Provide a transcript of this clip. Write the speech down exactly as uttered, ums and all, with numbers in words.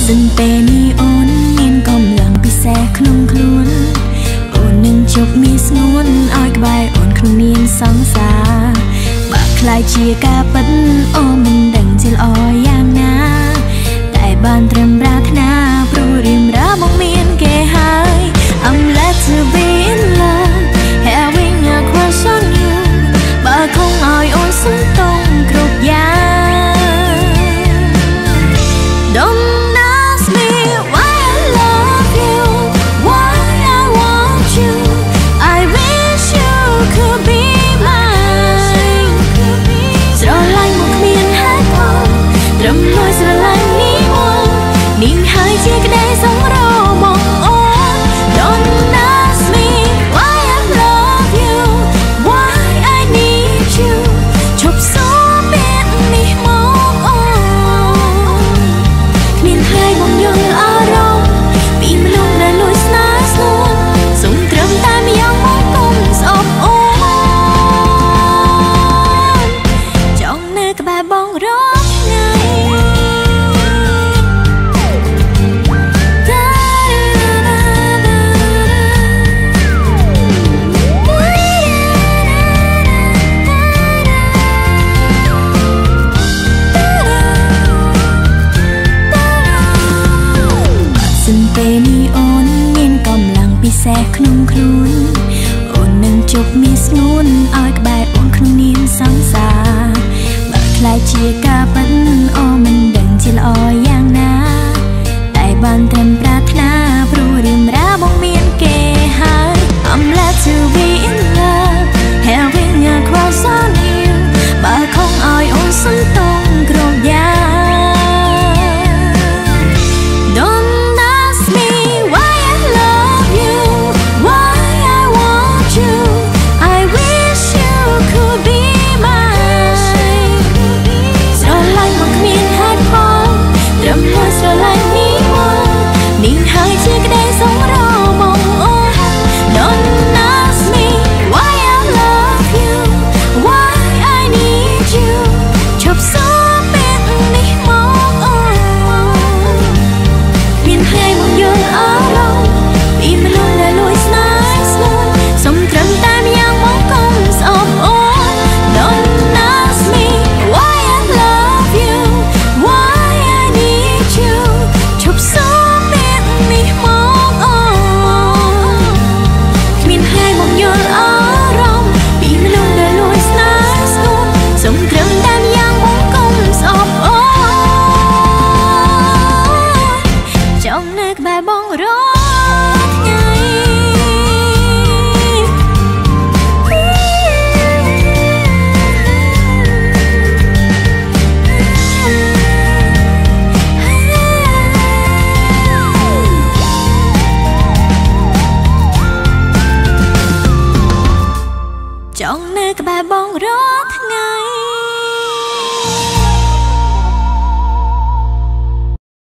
សិនពេលនេះអូនមានកំឡឹងពិសេសក្នុងខ្លួនអូននឹងជប់មានស្ងួនឲ្យក្បែរអូនក្នុងមានសង្សារបើខ្លាចជាការពិតអូនមិនដឹងជាល្អយ៉ាងណាតែបានត្រឹមប្រាថ្នាព្រោះរៀមរាមកមានគេហើយ I'm let to be in love having a crush on you បើคงឲ្យអូនសុំតងគ្រប់យ៉ាង Don't ask me why I love you why I want you I wish you could be mine ស្រឡាញ់មកគ្មានហេតុផលត្រឹមលួចស្រឡាញ់នេះអូននាងហើយជាក្តីសម្រមកអូន Don't ask me why I love you why I need you ឈប់សួរពាក្យនេះមកអូនគ្មានហើយមកយល់អារម្មណ៍ពីមនុស្សដែលលួចស្នេហ៍ស្នួនសុំត្រឹមតែម្យ៉ាងមកកុំស្អប់អូនចង់នៅក្បែរបងរាល់ថ្ងៃ ពេលនេះអូនមានកំឡឹងពិសេសក្នុងខ្លួនអូននឹងជប់មានស្ងួនឲ្យក្បែរអូនក្នុងនាមសង្សារបើខ្លាចជាការពិតអូនមិនដឹងជាល្អយ៉ាងណាតែបានត្រឹមប្រាថ្នាព្រោះរៀមរាមកមានគេហើយ I'm glad to be in love having a crush on you បើคงឲ្យអូនសុំតងគ្រប់យ៉ាង ចង់នៅក្បែរបងរាល់ថ្ងៃ